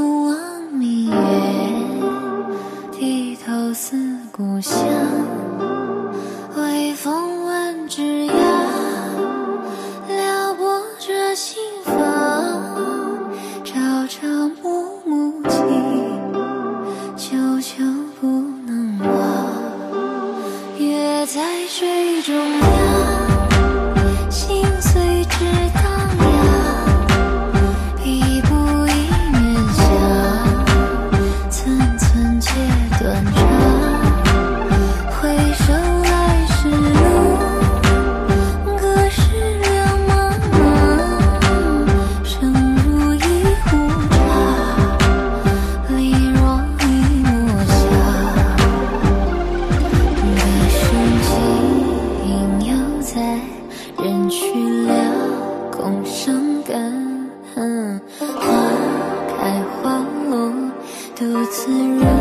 守望明月，低头思故乡。微风吻枝桠，撩拨着心房。朝朝暮暮情，久久不能忘。月在水中央，心随之荡漾。一步一面香，寸寸且断肠。回首来时路，隔世两茫茫。生如一壶茶，离若一抹香。歌声轻又在，人去了空伤感。花开花落，独自人。